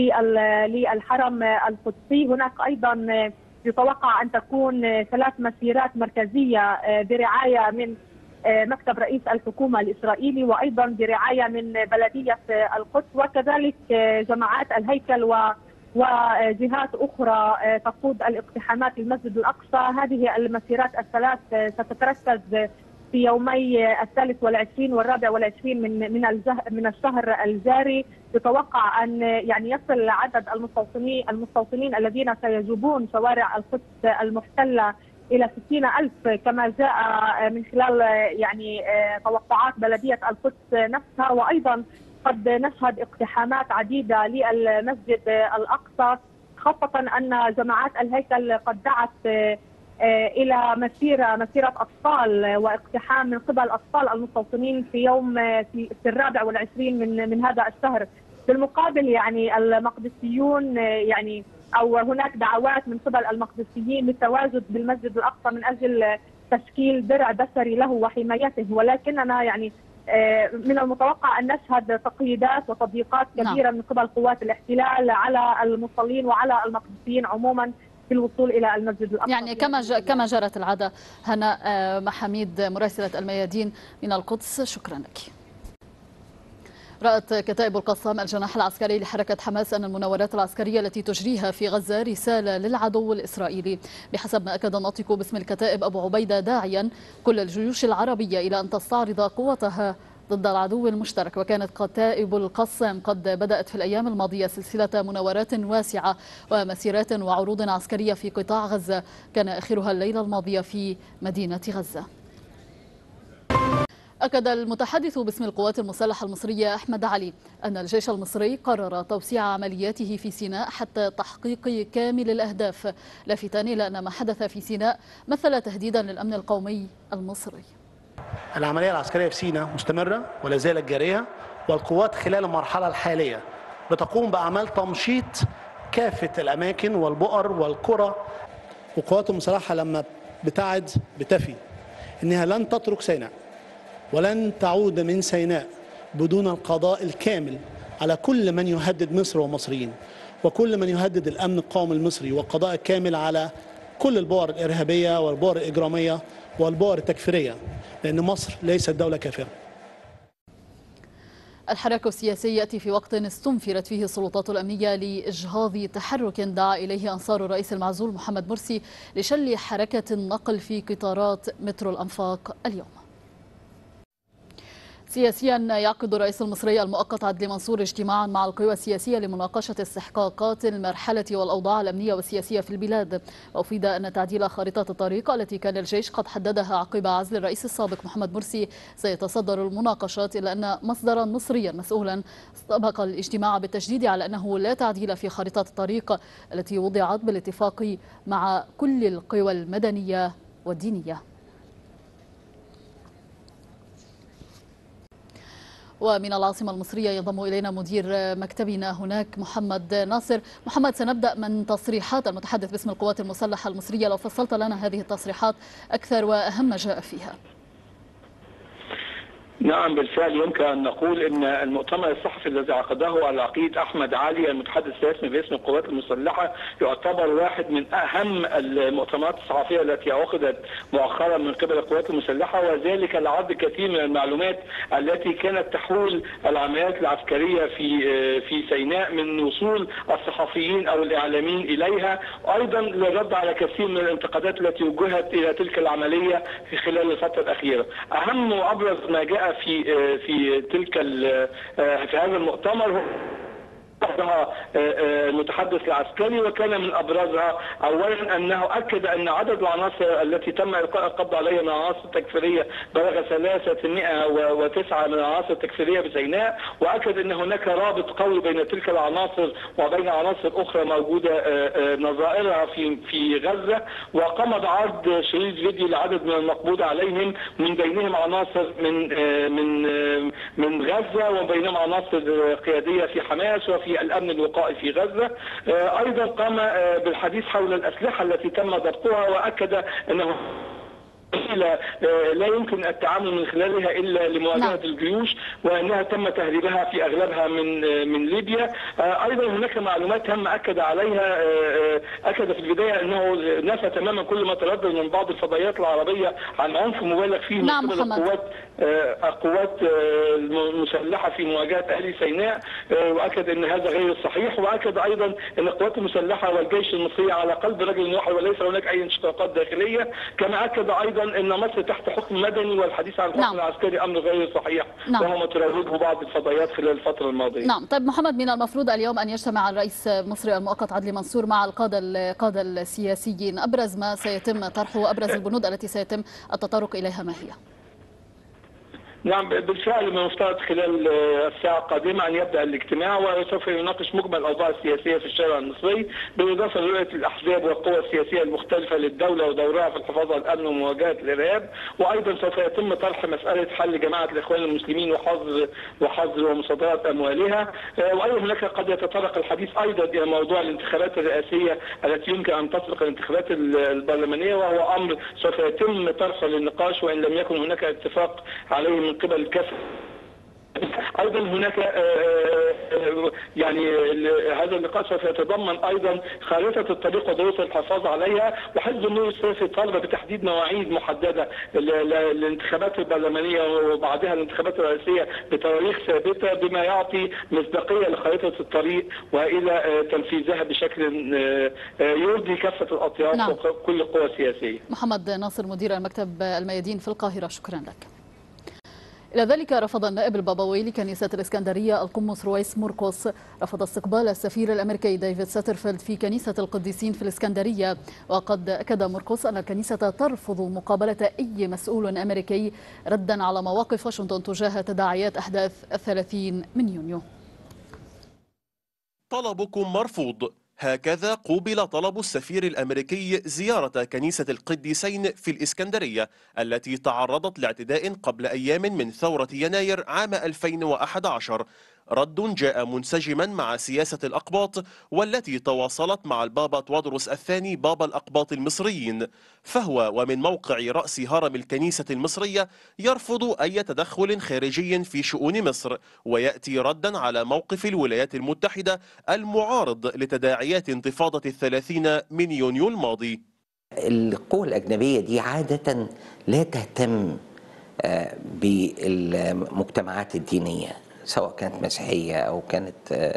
للحرم القدسي. هناك أيضا يتوقع أن تكون ثلاث مسيرات مركزية برعاية من مكتب رئيس الحكومة الإسرائيلي، وأيضا برعاية من بلدية القدس، وكذلك جماعات الهيكل وجهات أخرى تقود الاقتحامات للمسجد الأقصى. هذه المسيرات الثلاث ستتركز في يومي الثالث والعشرين والرابع والعشرين من من من الشهر الجاري. يتوقع ان يعني يصل عدد المستوطنين المستوطنين الذين سيجوبون شوارع القدس المحتله الى ستين ألف، كما جاء من خلال يعني توقعات بلديه القدس نفسها. وايضا قد نشهد اقتحامات عديده للمسجد الاقصى، خاصه ان جماعات الهيكل قد دعت إلى مسيرة مسيرة أطفال واقتحام من قبل أطفال المستوطنين في يوم في الرابع والعشرين من من هذا الشهر. بالمقابل يعني المقدسيون يعني أو هناك دعوات من قبل المقدسيين للتواجد بالمسجد الأقصى من أجل تشكيل درع بشري له وحمايته، ولكننا يعني من المتوقع أن نشهد تقييدات وتضييقات كبيرة من قبل قوات الاحتلال على المصلين وعلى المقدسيين عموما في الوصول إلى المسجد الأقصى.
يعني كما كما جرت العادة. هناء محميد مراسلة الميادين من القدس، شكرا لك. رأت كتائب القسام الجناح العسكري لحركة حماس أن المناورات العسكرية التي تجريها في غزة رسالة للعدو الإسرائيلي، بحسب ما أكد الناطق باسم الكتائب أبو عبيدة، داعيا كل الجيوش العربية إلى أن تستعرض قوتها ضد العدو المشترك. وكانت كتائب القسام قد بدأت في الأيام الماضية سلسلة مناورات واسعة ومسيرات وعروض عسكرية في قطاع غزة، كان آخرها الليلة الماضية في مدينة غزة. أكد المتحدث باسم القوات المسلحة المصرية أحمد علي أن الجيش المصري قرر توسيع عملياته في سيناء حتى تحقيق كامل الأهداف، لافتاً إلى أن ما حدث في سيناء مثل تهديدا للأمن القومي المصري.
العملية العسكرية في سيناء مستمرة ولا زالت جارية، والقوات خلال المرحلة الحالية بتقوم بأعمال تمشيط كافة الأماكن والبؤر والقرى. والقوات المسلحة لما بتعد بتفي إنها لن تترك سيناء ولن تعود من سيناء بدون القضاء الكامل على كل من يهدد مصر والمصريين، وكل من يهدد الأمن القومي المصري، والقضاء الكامل على كل البؤر الإرهابية والبؤر الإجرامية والبؤر التكفيرية، لأن مصر ليست دولة كافرة.
الحراك السياسي يأتي في وقت استنفرت فيه السلطات الأمنية لإجهاض تحرك دعا إليه أنصار الرئيس المعزول محمد مرسي لشل حركة النقل في قطارات مترو الأنفاق اليوم. سياسيا، يعقد الرئيس المصري المؤقت عدلي منصور اجتماعا مع القوى السياسية لمناقشة استحقاقات المرحلة والأوضاع الأمنية والسياسية في البلاد. وأفيد أن تعديل خارطة الطريق التي كان الجيش قد حددها عقب عزل الرئيس السابق محمد مرسي سيتصدر المناقشات، إلا أن مصدرا مصريا مسؤولا سبق الاجتماع بالتشديد على أنه لا تعديل في خارطة الطريق التي وضعت بالاتفاق مع كل القوى المدنية والدينية. ومن العاصمة المصرية ينضم إلينا مدير مكتبنا هناك محمد ناصر. محمد، سنبدأ من تصريحات المتحدث باسم القوات المسلحة المصرية، لو فصلت لنا هذه التصريحات أكثر وأهم ما جاء فيها.
نعم، بالفعل يمكن أن نقول أن المؤتمر الصحفي الذي عقده العقيد أحمد علي المتحدث الرسمي باسم القوات المسلحة يعتبر واحد من أهم المؤتمرات الصحفية التي عقدت مؤخرا من قبل القوات المسلحة، وذلك لعرض كثير من المعلومات التي كانت تحول العمليات العسكرية في في سيناء من وصول الصحفيين أو الإعلاميين إليها، وأيضا للرد على كثير من الانتقادات التي وجهت إلى تلك العملية في خلال الفترة الأخيرة. أهم وأبرز ما جاء في في تلك في هذا المؤتمر هو المتحدث العسكري، وكان من ابرزها اولا انه اكد ان عدد العناصر التي تم القاء القبض عليها من العناصر التكفيريه بلغ ثلاثمائة وتسعة من العناصر التكفيريه بسيناء، واكد ان هناك رابط قوي بين تلك العناصر وبين عناصر اخرى موجوده نظائرها في في غزه، وقام بعرض شريط فيديو لعدد من المقبوض عليهم، من بينهم عناصر من من من غزه وبينهم عناصر قياديه في حماس وفي الامن الوقائي في غزه. ايضا قام بالحديث حول الاسلحه التي تم ضبطها، واكد انه لا, لا يمكن التعامل من خلالها الا لمواجهه نعم. الجيوش، وانها تم تهريبها في اغلبها من من ليبيا. ايضا هناك معلومات هامه اكد عليها، اكد في البدايه انه نفى تماما كل ما تردد من بعض الفضائيات العربيه عن عنف مبالغ فيه من
نعم
قبل القوات القوات المسلحه في مواجهه اهل سيناء، واكد ان هذا غير صحيح، واكد ايضا ان القوات المسلحه والجيش المصري على قلب رجل واحد وليس هناك اي انشقاقات داخليه. كما اكد ايضا ان مصر تحت حكم مدني، والحديث عن الحكم نعم. العسكري امر غير صحيح، نعم. وهو ما تروجه بعض الفضائيات خلال الفتره الماضيه.
نعم. طيب محمد، من المفروض اليوم ان يجتمع الرئيس المصري المؤقت عدلي منصور مع القاده القاده السياسيين، ابرز ما سيتم طرحه وابرز البنود التي سيتم التطرق اليها ما هي؟
نعم، بالفعل من المفترض خلال الساعة القادمة أن يبدأ الاجتماع، وسوف يناقش مجمل الأوضاع السياسية في الشارع المصري، بالإضافة لرؤية الأحزاب والقوى السياسية المختلفة للدولة ودورها في الحفاظ على الأمن ومواجهة الإرهاب. وأيضا سوف يتم طرح مسألة حل جماعة الإخوان المسلمين وحظر وحظر ومصادرة أموالها. وأيضا هناك قد يتطرق الحديث أيضا إلى موضوع الانتخابات الرئاسية التي يمكن أن تسبق الانتخابات البرلمانية، وهو أمر سوف يتم طرحه للنقاش وإن لم يكن هناك اتفاق عليه من قبل الكافة. ايضا هناك يعني هذا اللقاء سوف يتضمن ايضا خارطه الطريق وضروره الحفاظ عليها، وحزب النور السياسي طالب بتحديد مواعيد محدده للانتخابات البرلمانيه وبعدها الانتخابات الرئاسيه بتواريخ ثابته، بما يعطي مصداقيه لخارطه الطريق والى تنفيذها بشكل يرضي كافه الاطياف نعم. وكل القوى السياسيه.
محمد ناصر، مدير المكتب الميادين في القاهره، شكرا لك. إلى ذلك، رفض النائب البابوي لكنيسة الإسكندرية القمص رويس مرقس رفض استقبال السفير الأمريكي ديفيد ساترفيلد في كنيسة القديسين في الإسكندرية. وقد أكد مرقس أن الكنيسة ترفض مقابلة أي مسؤول أمريكي ردا على مواقف واشنطن تجاه تداعيات أحداث الثلاثين من يونيو.
طلبكم مرفوض، هكذا قوبل طلب السفير الأمريكي زيارة كنيسة القديسين في الإسكندرية التي تعرضت لاعتداء قبل أيام من ثورة يناير عام ألفين وأحد عشر. رد جاء منسجما مع سياسة الأقباط والتي تواصلت مع البابا توادروس الثاني بابا الأقباط المصريين، فهو ومن موقع رأس هرم الكنيسة المصرية يرفض أي تدخل خارجي في شؤون مصر، ويأتي ردا على موقف الولايات المتحدة المعارض لتداعيات انتفاضة الثلاثين من يونيو الماضي.
القوى الأجنبية دي عادة لا تهتم بالمجتمعات الدينية، سواء كانت مسيحية أو كانت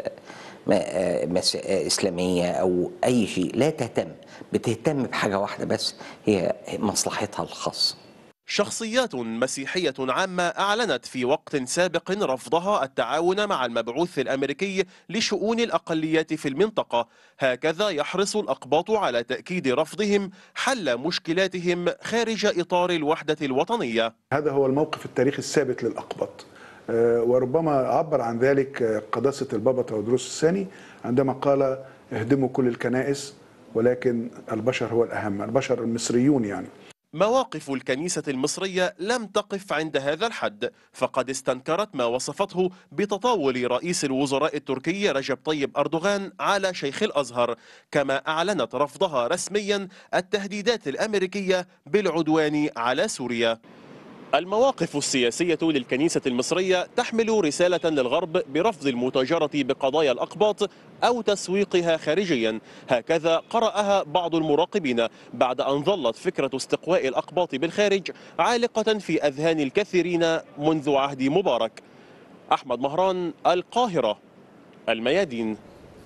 إسلامية أو أي شيء، لا تهتم، بتهتم بحاجة واحدة بس، هي مصلحتها الخاصة.
شخصيات مسيحية عامة أعلنت في وقت سابق رفضها التعاون مع المبعوث الأمريكي لشؤون الأقليات في المنطقة. هكذا يحرص الأقباط على تأكيد رفضهم حل مشكلاتهم خارج إطار الوحدة الوطنية.
هذا هو الموقف التاريخي الثابت للأقباط، وربما عبر عن ذلك قداسة البابا تودروس الثاني عندما قال اهدموا كل الكنائس ولكن البشر هو الأهم، البشر المصريون يعني.
مواقف الكنيسة المصرية لم تقف عند هذا الحد، فقد استنكرت ما وصفته بتطاول رئيس الوزراء التركي رجب طيب أردوغان على شيخ الأزهر، كما أعلنت رفضها رسميا التهديدات الأمريكية بالعدوان على سوريا. المواقف السياسية للكنيسة المصرية تحمل رسالة للغرب برفض المتاجرة بقضايا الأقباط أو تسويقها خارجيا، هكذا قرأها بعض المراقبين بعد أن ظلت فكرة استقواء الأقباط بالخارج عالقة في أذهان الكثيرين منذ عهد مبارك. أحمد مهران، القاهرة، الميادين.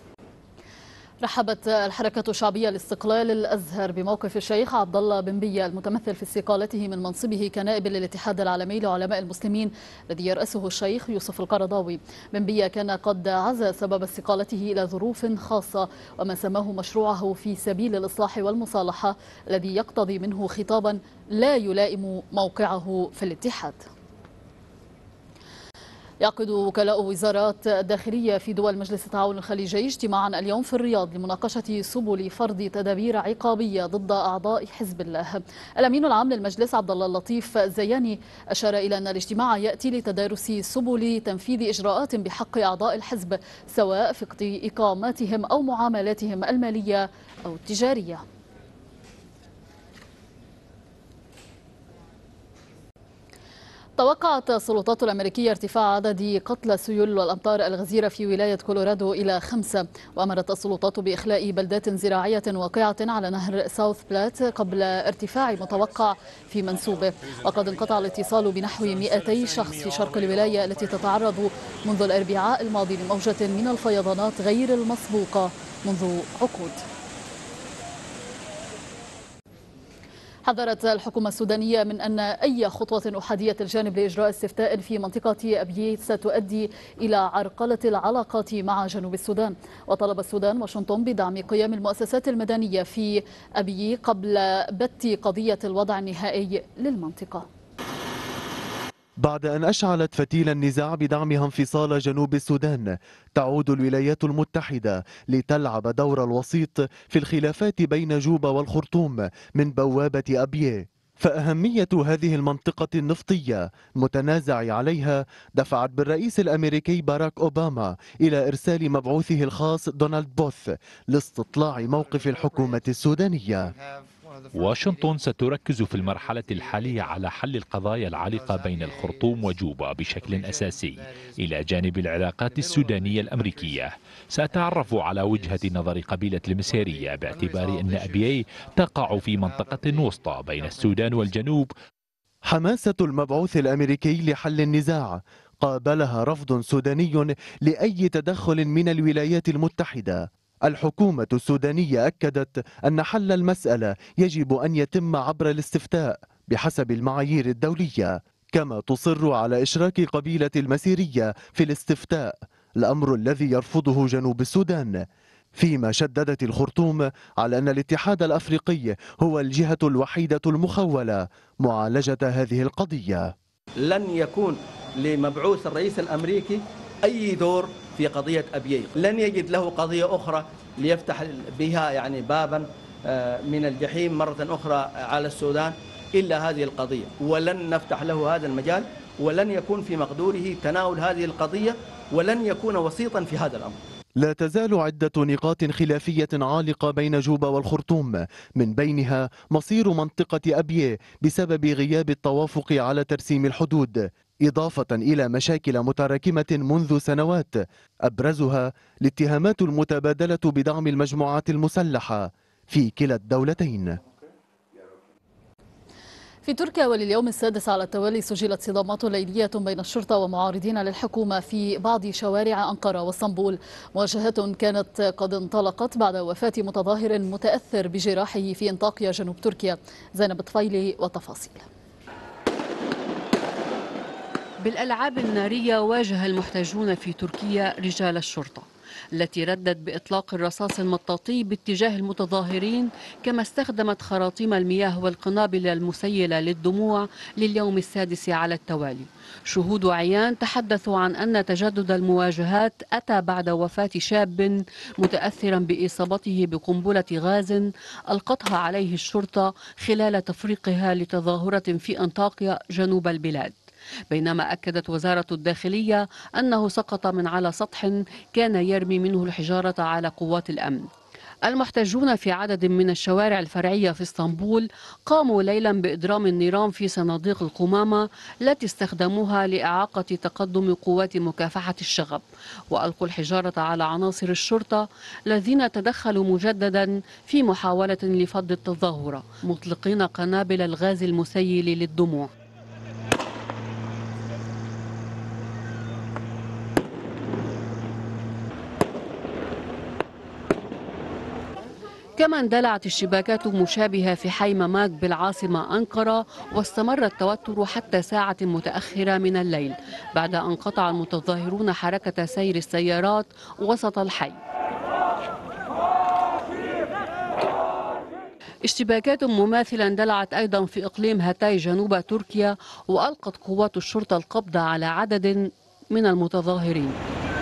رحبت الحركة الشعبية لاستقلال الأزهر بموقف الشيخ عبد الله بن بية المتمثل في استقالته من منصبه كنائب للاتحاد العالمي لعلماء المسلمين الذي يرأسه الشيخ يوسف القرضاوي. بن بية كان قد عزى سبب استقالته إلى ظروف خاصة وما سماه مشروعه في سبيل الإصلاح والمصالحة الذي يقتضي منه خطابا لا يلائم موقعه في الاتحاد. يعقد وكلاء وزارات الداخلية في دول مجلس التعاون الخليجي اجتماعا اليوم في الرياض لمناقشة سبل فرض تدابير عقابية ضد أعضاء حزب الله. الأمين العام للمجلس عبد الله اللطيف زياني أشار إلى أن الاجتماع يأتي لتدارس سبل تنفيذ إجراءات بحق أعضاء الحزب سواء في إقاماتهم أو معاملاتهم المالية أو التجارية. توقعت السلطات الأمريكية ارتفاع عدد قتلى السيول والأمطار الغزيرة في ولاية كولورادو إلى خمسة، وأمرت السلطات بإخلاء بلدات زراعية واقعة على نهر ساوث بلات قبل ارتفاع متوقع في منسوبه. وقد انقطع الاتصال بنحو مئتي شخص في شرق الولاية التي تتعرض منذ الأربعاء الماضي لموجة من الفيضانات غير المسبوقة منذ عقود. حذرت الحكومة السودانية من أن أي خطوة أحادية الجانب لإجراء استفتاء في منطقة أبيي ستؤدي إلى عرقلة العلاقات مع جنوب السودان. وطلب السودان واشنطن بدعم قيام المؤسسات المدنية في أبيي قبل بت قضية الوضع النهائي للمنطقة.
بعد أن أشعلت فتيل النزاع بدعمها انفصال جنوب السودان، تعود الولايات المتحدة لتلعب دور الوسيط في الخلافات بين جوبا والخرطوم من بوابة أبيي. فأهمية هذه المنطقة النفطية المتنازع عليها دفعت بالرئيس الأمريكي باراك أوباما إلى إرسال مبعوثه الخاص دونالد بوث لاستطلاع موقف الحكومة السودانية.
واشنطن ستركز في المرحلة الحالية على حل القضايا العالقة بين الخرطوم وجوبا بشكل أساسي إلى جانب العلاقات السودانية الأمريكية. سأتعرف على وجهة نظر قبيلة المسيرية باعتبار أن أبيي تقع في منطقة وسطى بين السودان والجنوب.
حماسة المبعوث الأمريكي لحل النزاع قابلها رفض سوداني لأي تدخل من الولايات المتحدة. الحكومة السودانية أكدت أن حل المسألة يجب أن يتم عبر الاستفتاء بحسب المعايير الدولية، كما تصر على إشراك قبيلة المسيرية في الاستفتاء، الأمر الذي يرفضه جنوب السودان. فيما شددت الخرطوم على أن الاتحاد الأفريقي هو الجهة الوحيدة المخولة معالجة هذه القضية.
لن يكون لمبعوث الرئيس الأمريكي أي دور في قضية أبيي، لن يجد له قضية أخرى ليفتح بها يعني بابا من الجحيم مرة أخرى على السودان إلا هذه القضية، ولن نفتح له هذا المجال، ولن يكون في مقدوره تناول هذه القضية، ولن يكون وسيطا في هذا الأمر.
لا تزال عدة نقاط خلافية عالقة بين جوبا والخرطوم، من بينها مصير منطقة أبيي بسبب غياب التوافق على ترسيم الحدود، إضافة إلى مشاكل متراكمة منذ سنوات أبرزها الاتهامات المتبادلة بدعم المجموعات المسلحة في كلا الدولتين.
في تركيا ولليوم السادس على التوالي سجلت صدامات ليلية بين الشرطة ومعارضين للحكومة في بعض شوارع أنقرة واسطنبول. مواجهات كانت قد انطلقت بعد وفاة متظاهر متأثر بجراحه في انطاكيا جنوب تركيا. زينب الطفيلي والتفاصيل.
بالألعاب النارية واجه المحتجون في تركيا رجال الشرطة التي ردت بإطلاق الرصاص المطاطي باتجاه المتظاهرين، كما استخدمت خراطيم المياه والقنابل المسيلة للدموع لليوم السادس على التوالي. شهود عيان تحدثوا عن أن تجدد المواجهات أتى بعد وفاة شاب متأثرا بإصابته بقنبلة غاز ألقتها عليه الشرطة خلال تفريقها لتظاهرة في أنطاكيا جنوب البلاد، بينما أكدت وزارة الداخلية أنه سقط من على سطح كان يرمي منه الحجارة على قوات الأمن. المحتجون في عدد من الشوارع الفرعية في اسطنبول قاموا ليلا بإضرام النيران في صناديق القمامة التي استخدموها لإعاقة تقدم قوات مكافحة الشغب، وألقوا الحجارة على عناصر الشرطة الذين تدخلوا مجددا في محاولة لفض التظاهرة، مطلقين قنابل الغاز المسيل للدموع. كما اندلعت الشباكات مشابهة في حي مماك بالعاصمة أنقرة، واستمر التوتر حتى ساعة متأخرة من الليل بعد أن قطع المتظاهرون حركة سير السيارات وسط الحي. اشتباكات مماثلة اندلعت أيضا في إقليم هاتاي جنوب تركيا، وألقت قوات الشرطة القبض على عدد من المتظاهرين.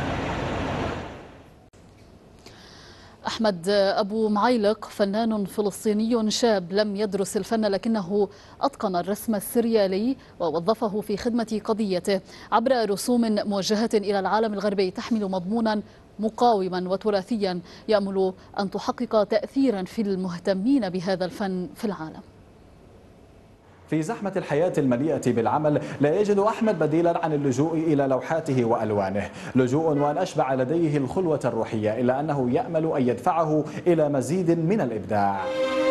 أحمد أبو معيلق فنان فلسطيني شاب لم يدرس الفن لكنه أتقن الرسم السريالي ووظفه في خدمة قضيته عبر رسوم موجهة إلى العالم الغربي تحمل مضمونا مقاوما وتراثيا يأمل أن تحقق تأثيرا في المهتمين بهذا الفن في العالم.
في زحمة الحياة المليئة بالعمل لا يجد أحمد بديلا عن اللجوء إلى لوحاته وألوانه، لجوء وأن أشبع لديه الخلوة الروحية، إلا أنه يأمل أن يدفعه إلى مزيد من الإبداع.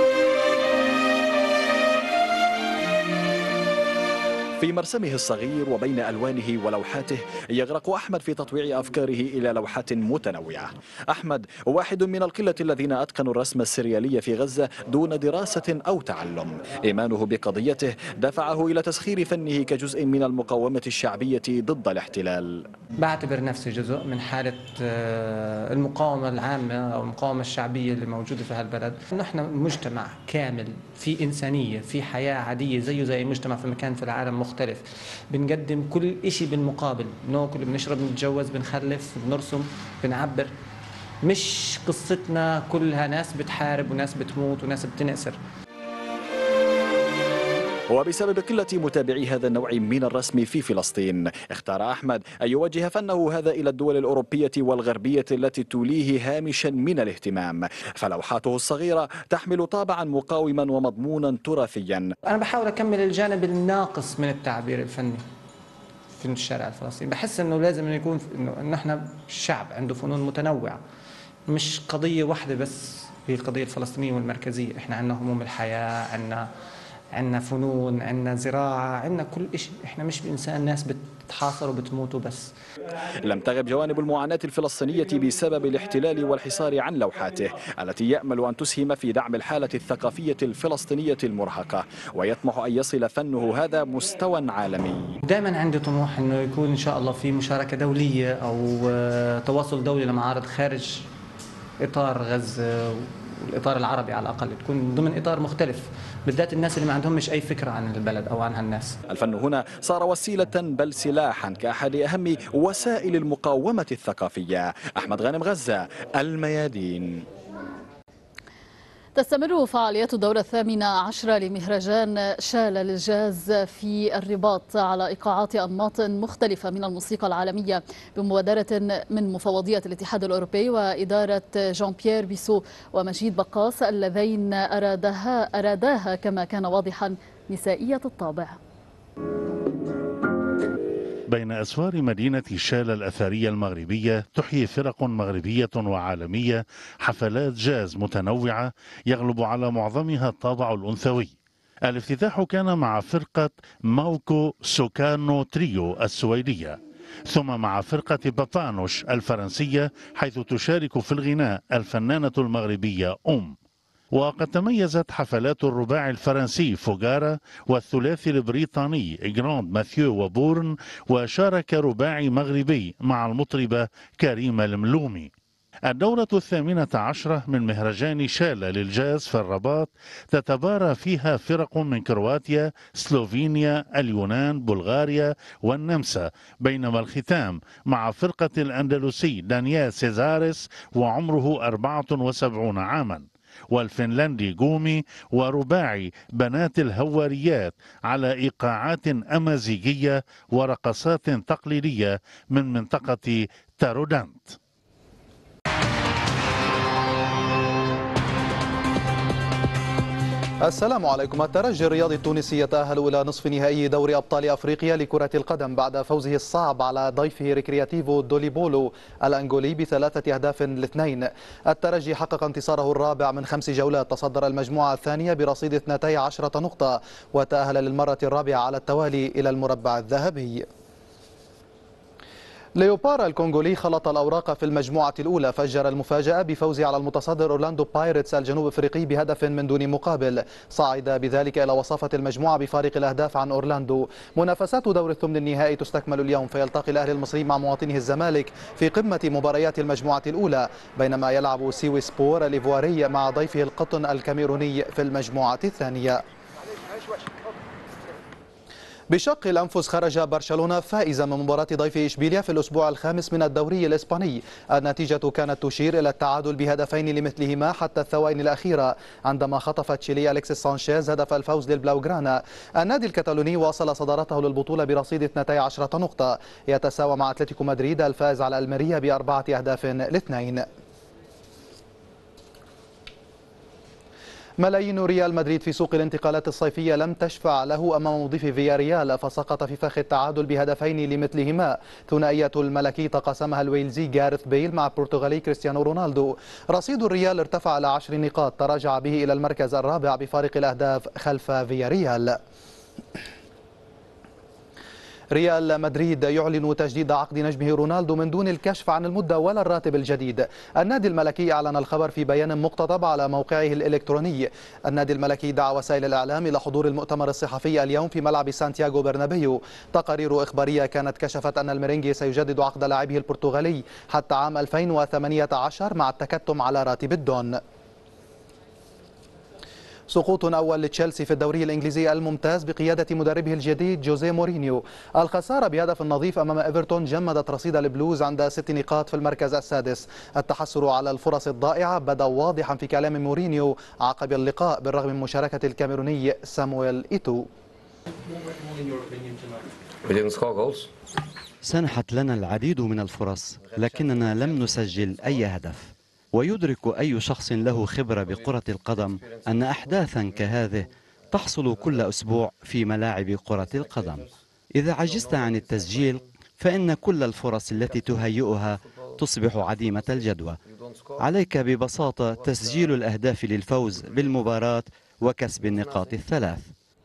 في مرسمه الصغير وبين ألوانه ولوحاته يغرق أحمد في تطويع أفكاره إلى لوحات متنوعة. أحمد واحد من القلة الذين أتقنوا الرسم السريالي في غزة دون دراسة أو تعلم. إيمانه بقضيته دفعه إلى تسخير فنه كجزء من المقاومة الشعبية ضد الاحتلال.
بعتبر نفسي جزء من حالة المقاومة العامة أو المقاومة الشعبية اللي موجودة في هالبلد. نحن مجتمع كامل في إنسانية، في حياة عادية زيه زي مجتمع في مكان في العالم مختلف. بنقدم كل إشي بالمقابل، ناكل، بنشرب، بنتجوز، بنخلف، بنرسم، بنعبر. مش قصتنا كلها ناس بتحارب وناس بتموت وناس بتنأسر.
وبسبب قلة متابعي هذا النوع من الرسم في فلسطين اختار أحمد أن يوجه فنه هذا إلى الدول الأوروبية والغربية التي توليه هامشا من الاهتمام، فلوحاته الصغيرة تحمل طابعا مقاوما ومضمونا تراثيا.
أنا بحاول أكمل الجانب الناقص من التعبير الفني في الشارع الفلسطيني. بحس أنه لازم يكون إنه نحن شعب عنده فنون متنوعة، مش قضية واحدة بس هي القضية الفلسطينية والمركزية. إحنا عندنا هموم الحياة، عندنا عندنا فنون، عندنا زراعة، عندنا كل شيء. احنا مش بإنسان ناس بتحاصر وبتموت وبس.
لم تغب جوانب المعاناة الفلسطينية بسبب الاحتلال والحصار عن لوحاته التي يأمل أن تسهم في دعم الحالة الثقافية الفلسطينية المرهقة، ويطمح أن يصل فنه هذا مستوى عالمي.
دائما عندي طموح أنه يكون إن شاء الله في مشاركة دولية أو تواصل دولي لمعارض خارج إطار غزة والإطار العربي، على الأقل تكون ضمن إطار مختلف، بالذات الناس اللي ما عندهمش أي فكرة عن البلد أو عن هالناس.
الفن هنا صار وسيلة بل سلاحا كأحد أهم وسائل المقاومة الثقافية. أحمد غانم، غزة، الميادين.
تستمر فعاليات الدورة الثامنة عشرة لمهرجان شالة للجاز في الرباط على إيقاعات أنماط مختلفة من الموسيقى العالمية بمبادرة من مفوضية الاتحاد الأوروبي وإدارة جان بيير بيسو ومجيد بقاس اللذين أرادها, أراداها كما كان واضحا نسائية الطابع.
بين أسوار مدينة شالة الأثرية المغربية تحيي فرق مغربية وعالمية حفلات جاز متنوعة يغلب على معظمها الطابع الأنثوي. الافتتاح كان مع فرقة ماوكو سوكانو تريو السويدية، ثم مع فرقة بابانوش الفرنسية، حيث تشارك في الغناء الفنانة المغربية أم. وقد تميزت حفلات الرباعي الفرنسي فوغارا والثلاثي البريطاني جراند ماثيو وبورن، وشارك رباعي مغربي مع المطربة كريمة الملومي. الدورة الثامنة عشرة من مهرجان شالا للجاز في الرباط تتبارى فيها فرق من كرواتيا، سلوفينيا، اليونان، بلغاريا والنمسا، بينما الختام مع فرقة الأندلسي دانيال سيزاريس وعمره أربعة وسبعين عاما، والفنلندي جومي، ورباعي بنات الهواريات على إيقاعات أمازيغية ورقصات تقليدية من منطقة تارودانت.
السلام عليكم. الترجي الرياضي التونسي يتأهل إلى نصف نهائي دوري أبطال أفريقيا لكرة القدم بعد فوزه الصعب على ضيفه ريكرياتيفو دوليبولو الأنغولي بثلاثة أهداف لاثنين. الترجي حقق انتصاره الرابع من خمس جولات، تصدر المجموعة الثانية برصيد اثنتي عشرة نقطة، وتأهل للمرة الرابعة على التوالي إلى المربع الذهبي. ليوبارا الكونغولي خلط الأوراق في المجموعة الأولى، فجر المفاجأة بفوزه على المتصدر أورلاندو بايرتس الجنوب أفريقي بهدف من دون مقابل، صعد بذلك إلى وصافة المجموعة بفارق الأهداف عن أورلاندو. منافسات دور الثمن النهائي تستكمل اليوم، فيلتقي الأهلي المصري مع مواطنه الزمالك في قمة مباريات المجموعة الأولى، بينما يلعب سيوي سبور الإيفواري مع ضيفه القطن الكاميروني في المجموعة الثانية. بشق الأنفس خرج برشلونة فائزا من مباراة ضيف إشبيليا في الأسبوع الخامس من الدوري الإسباني. النتيجة كانت تشير إلى التعادل بهدفين لمثلهما حتى الثواني الأخيرة، عندما خطف تشيلي أليكسيس سانشيز هدف الفوز للبلاوغرانا. النادي الكتالوني واصل صدارته للبطولة برصيد اثنتي عشرة نقطة، يتساوى مع أتلتيكو مدريد الفائز على الميريا بأربعة أهداف لاثنين. ملايين ريال مدريد في سوق الانتقالات الصيفية لم تشفع له أمام مضيف فياريال، فسقط في فخ التعادل بهدفين لمثلهما. ثنائية الملكي تقاسمها الويلزي جارث بيل مع البرتغالي كريستيانو رونالدو. رصيد الريال ارتفع إلى عشر نقاط، تراجع به إلى المركز الرابع بفارق الأهداف خلف فياريال. ريال مدريد يعلن تجديد عقد نجمه رونالدو من دون الكشف عن المدة ولا الراتب الجديد. النادي الملكي أعلن الخبر في بيان مقتضب على موقعه الإلكتروني. النادي الملكي دعا وسائل الإعلام إلى حضور المؤتمر الصحفي اليوم في ملعب سانتياغو برنابيو. تقارير إخبارية كانت كشفت أن الميرينجي سيجدد عقد لاعبه البرتغالي حتى عام ألفين وثمانية عشر مع التكتم على راتب الدون. سقوط أول لتشيلسي في الدوري الإنجليزي الممتاز بقيادة مدربه الجديد جوزيه مورينيو. الخسارة بهدف النظيف أمام إيفرتون جمدت رصيد البلوز عند ست نقاط في المركز السادس. التحسر على الفرص الضائعة بدا واضحا في كلام مورينيو عقب اللقاء بالرغم من مشاركة الكاميروني سامويل إيتو.
سنحت لنا العديد من الفرص لكننا لم نسجل أي هدف. ويدرك أي شخص له خبرة بكرة القدم أن أحداثا كهذه تحصل كل أسبوع في ملاعب كرة القدم. إذا عجزت عن التسجيل فإن كل الفرص التي تهيئها تصبح عديمة الجدوى. عليك ببساطة تسجيل الأهداف للفوز بالمباراة وكسب النقاط الثلاث.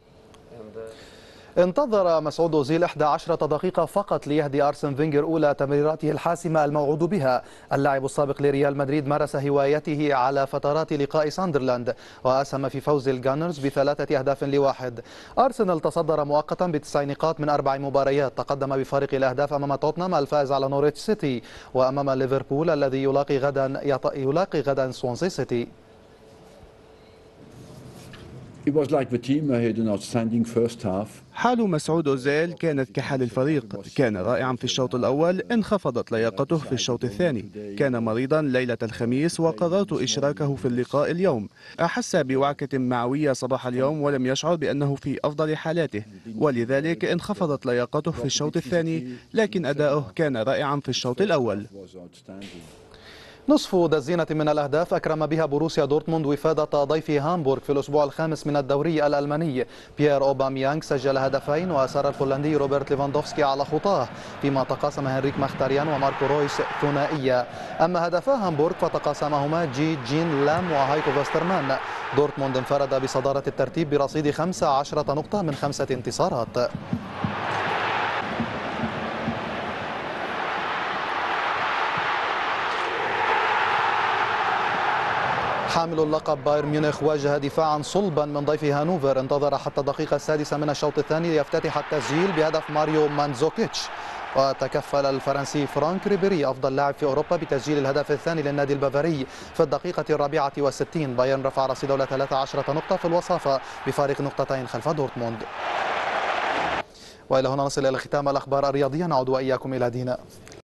انتظر مسعود أوزيل إحدى عشرة دقيقة فقط ليهدي أرسن فينجر أولى تمريراته الحاسمة الموعود بها. اللاعب السابق لريال مدريد مارس هوايته على فترات لقاء ساندرلاند وأسهم في فوز الجانرز بثلاثة أهداف لواحد. أرسنال تصدر مؤقتا بتسع نقاط من أربع مباريات، تقدم بفارق الأهداف أمام توتنهام الفائز على نوريتش سيتي وأمام ليفربول الذي يلاقي غدا يلاقي غدا سوانسي سيتي.
حال مسعود أوزيل كانت كحال الفريق، كان رائعا في الشوط الأول، انخفضت لياقته في الشوط الثاني، كان مريضا ليلة الخميس وقررت إشراكه في اللقاء اليوم. أحس بوعكة معوية صباح اليوم ولم يشعر بأنه في أفضل حالاته، ولذلك انخفضت لياقته في الشوط الثاني، لكن أداؤه كان رائعا في الشوط الأول.
نصف دزينة من الأهداف أكرم بها بوروسيا دورتموند وفادة ضيف هامبورغ في الأسبوع الخامس من الدوري الألماني. بيير أوباميانغ سجل هدفين وأسار البولندي روبرت ليفاندوفسكي على خطاه، فيما تقاسم هنريك مختاريان وماركو رويس ثنائية. أما هدفا هامبورغ فتقاسمهما جي جين لام وهايكو فاسترمان. دورتموند انفرد بصدارة الترتيب برصيد خمس عشرة نقطة من خمسة انتصارات. حامل اللقب بايرن ميونخ واجه دفاعا صلبا من ضيف هانوفر، انتظر حتى الدقيقة السادسة من الشوط الثاني ليفتتح التسجيل بهدف ماريو مانزوكيتش، وتكفل الفرنسي فرانك ريبيري أفضل لاعب في أوروبا بتسجيل الهدف الثاني للنادي البافاري في الدقيقة الرابعة والستين. بايرن رفع رصيده إلى ثلاث عشرة نقطة في الوصافة بفارق نقطتين خلف دورتموند. وإلى هنا نصل إلى ختام الأخبار الرياضية، نعود وإياكم إلى دينا.